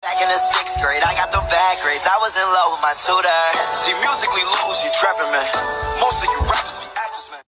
Back in the 6th grade, I got them bad grades. I was in love with my tutor. See, musically lose, you trapping, man.